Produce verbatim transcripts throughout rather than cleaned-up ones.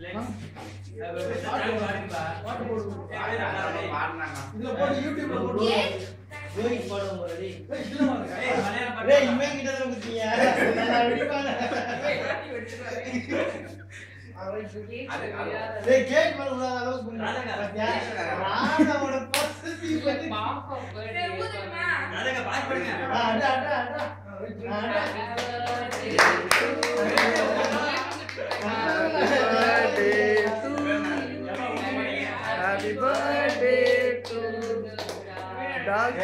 Happy birthday to dog.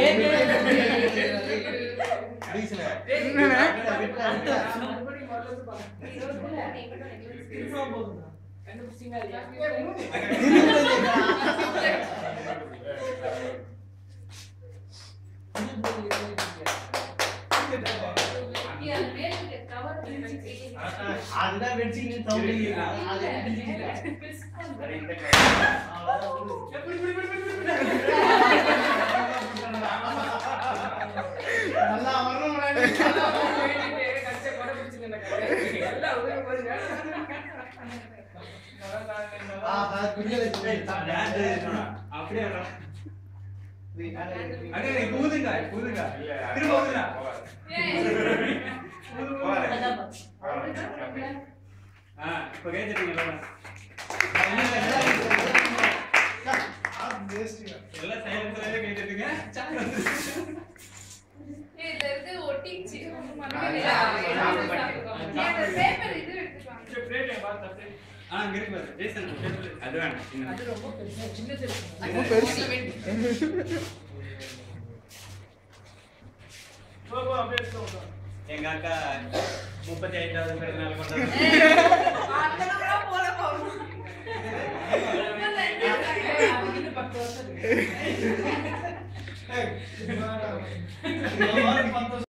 அதுதான் வெட்சிங்க sound அது நல்லா வரணும் கச்சை கொடை பிடிச்சிங்க எல்லாம் உதவி போறீங்க ஆ பாரு குஞ்சல அப்படியே அங்க கூதுங்க கூதுங்க திரும்ப ஊதுங்க ஆ இப்போ கேட்டிட்டீங்களா எல்லாம் சைலன்ஸ்ல கேட்டிட்டீங்க ஏய் இது ஒட்டிச்சு மறக்கலையா இந்த பேப்பர் இது எடுத்துவாங்க பிரேட்டை பாத்து அப்படியே ஆ இங்க இருக்கு பாரு ஜேசன் பேப்பர் அது வேணாம் அது ரொம்ப பெருசா சின்னது ரொம்ப பெருசு. போ போ அப்படியே எடுத்து எங்க அக்கா முப்பத்தி ஐந்தாவது பிறந்தநாள் கொண்டாடுறாங்க. அதெல்லாம் போல போகும் இன்னும் பத்து வருஷம் இருக்கு.